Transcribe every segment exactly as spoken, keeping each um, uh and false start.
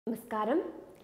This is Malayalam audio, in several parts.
നമസ്കാരം.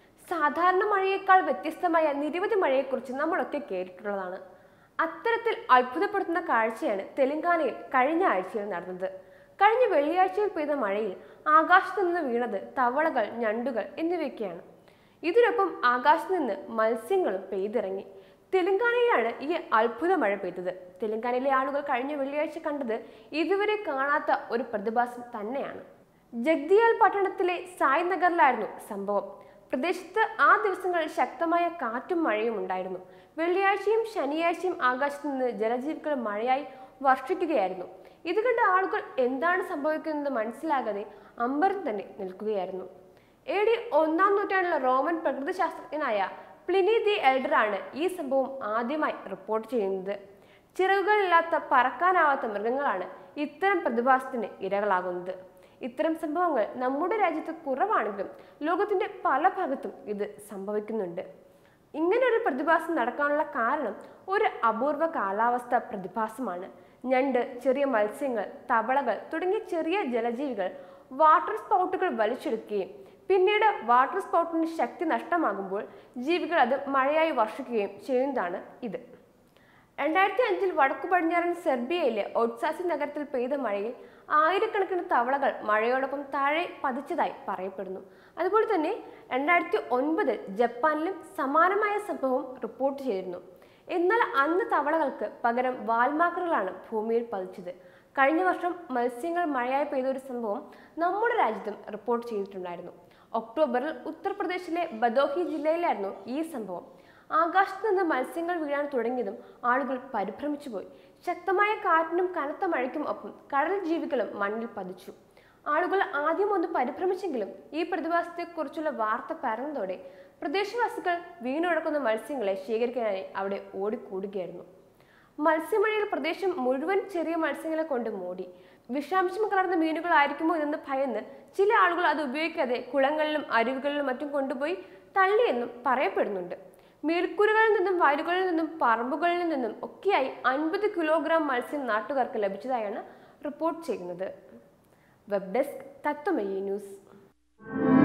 സാധാരണ മഴയേക്കാൾ വ്യത്യസ്തമായ നിരവധി മഴയെക്കുറിച്ച് നമ്മളൊക്കെ കേട്ടിട്ടുള്ളതാണ്. അത്തരത്തിൽ അത്ഭുതപ്പെടുത്തുന്ന കാഴ്ചയാണ് തെലങ്കാനയിൽ കഴിഞ്ഞ ആഴ്ചയിൽ നടന്നത്. കഴിഞ്ഞ വെള്ളിയാഴ്ചയിൽ പെയ്ത മഴയിൽ ആകാശത്തു നിന്ന് വീണത് തവളകൾ, ഞണ്ടുകൾ എന്നിവയൊക്കെയാണ്. ഇതിനൊപ്പം ആകാശത്ത് നിന്ന് മത്സ്യങ്ങളും പെയ്തിറങ്ങി. തെലങ്കാനയിലാണ് ഈ അത്ഭുത മഴ പെയ്തത്. തെലങ്കാനയിലെ ആളുകൾ കഴിഞ്ഞ വെള്ളിയാഴ്ച കണ്ടത് ഇതുവരെ കാണാത്ത ഒരു പ്രതിഭാസം തന്നെയാണ്. ജഗ്ദിയാൽ പട്ടണത്തിലെ സായ് നഗറിലായിരുന്നു സംഭവം. പ്രദേശത്ത് ആ ദിവസങ്ങളിൽ ശക്തമായ കാറ്റും മഴയും ഉണ്ടായിരുന്നു. വെള്ളിയാഴ്ചയും ശനിയാഴ്ചയും ആകാശത്ത് നിന്ന് ജലജീവികൾ മഴയായി വർഷിക്കുകയായിരുന്നു. ഇത് കണ്ട ആളുകൾ എന്താണ് സംഭവിക്കുന്നതെന്ന് മനസ്സിലാകാതെ അമ്പരം തന്നെ നിൽക്കുകയായിരുന്നു. എ ഡി ഒന്നാം നൂറ്റാണ്ടിലെ റോമൻ പ്രകൃതിശാസ്ത്രജ്ഞനായ പ്ലിനി ദി എൽഡറാണ് ഈ സംഭവം ആദ്യമായി റിപ്പോർട്ട് ചെയ്യുന്നത്. ചിറകുകളില്ലാത്ത പറക്കാനാവാത്ത മൃഗങ്ങളാണ് ഇത്തരം പ്രതിഭാസത്തിന് ഇരകളാകുന്നത്. ഇത്തരം സംഭവങ്ങൾ നമ്മുടെ രാജ്യത്ത് കുറവാണെങ്കിലും ലോകത്തിന്റെ പല ഭാഗത്തും ഇത് സംഭവിക്കുന്നുണ്ട്. ഇങ്ങനൊരു പ്രതിഭാസം നടക്കാനുള്ള കാരണം ഒരു അപൂർവ കാലാവസ്ഥ പ്രതിഭാസമാണ്. ഞണ്ട്, ചെറിയ മത്സ്യങ്ങൾ, തവളകൾ തുടങ്ങിയ ചെറിയ ജലജീവികൾ വാട്ടർ സ്പൗട്ടുകൾ വലിച്ചെടുക്കുകയും പിന്നീട് വാട്ടർ സ്പൗട്ടിന് ശക്തി നഷ്ടമാകുമ്പോൾ ജീവികൾ അത് മഴയായി വർഷിക്കുകയും ചെയ്യുന്നതാണ് ഇത്. രണ്ടായിരത്തി അഞ്ചിൽ വടക്കു പടിഞ്ഞാറൻ സെർബിയയിലെ ഒഡ്സാസി നഗരത്തിൽ പെയ്ത മഴയിൽ ആയിരക്കണക്കിന് തവളകൾ മഴയോടൊപ്പം താഴെ പതിച്ചതായി പറയപ്പെടുന്നു. അതുപോലെ തന്നെ രണ്ടായിരത്തി ഒൻപതിൽ ജപ്പാനിലും സമാനമായ സംഭവം റിപ്പോർട്ട് ചെയ്തിരുന്നു. എന്നാൽ അന്ന് തവളകൾക്ക് പകരം വാൽമാക്രകളാണ് ഭൂമിയിൽ പതിച്ചത്. കഴിഞ്ഞ വർഷം മത്സ്യങ്ങൾ മഴയായി പെയ്ത ഒരു സംഭവം നമ്മുടെ രാജ്യത്തും റിപ്പോർട്ട് ചെയ്തിട്ടുണ്ടായിരുന്നു. ഒക്ടോബറിൽ ഉത്തർപ്രദേശിലെ ബദോഹി ജില്ലയിലായിരുന്നു ഈ സംഭവം. ആകാശത്ത് നിന്ന് മത്സ്യങ്ങൾ വീഴാൻ തുടങ്ങിയതും ആളുകൾ പരിഭ്രമിച്ചുപോയി. ശക്തമായ കാറ്റിനും കനത്ത മഴയ്ക്കും ഒപ്പം കടൽ ജീവികളും മണ്ണിൽ പതിച്ചു. ആളുകൾ ആദ്യം ഒന്ന് പരിഭ്രമിച്ചെങ്കിലും ഈ പ്രതിഭാസത്തെക്കുറിച്ചുള്ള വാർത്ത പരന്നതോടെ പ്രദേശവാസികൾ വീണുടക്കുന്ന മത്സ്യങ്ങളെ ശേഖരിക്കാനായി അവിടെ ഓടിക്കൂടുകയായിരുന്നു. മത്സ്യമഴയിൽ പ്രദേശം മുഴുവൻ ചെറിയ മത്സ്യങ്ങളെ കൊണ്ട് മൂടി. വിഷാംശം കലർന്ന മീനുകളായിരിക്കുമോ ഇതെന്ന് ഭയന്ന് ചില ആളുകൾ അത് ഉപയോഗിക്കാതെ കുളങ്ങളിലും അരുവികളിലും മറ്റും കൊണ്ടുപോയി തള്ളിയെന്നും പറയപ്പെടുന്നുണ്ട്. മീൻകുരുകളിൽ നിന്നും വയലുകളിൽ നിന്നും പറമ്പുകളിൽ നിന്നും ഒക്കെയായി അൻപത് കിലോഗ്രാം മത്സ്യം നാട്ടുകാർക്ക് ലഭിച്ചതായാണ് റിപ്പോർട്ട് ചെയ്യുന്നത്. Web desk Tatwamayi news.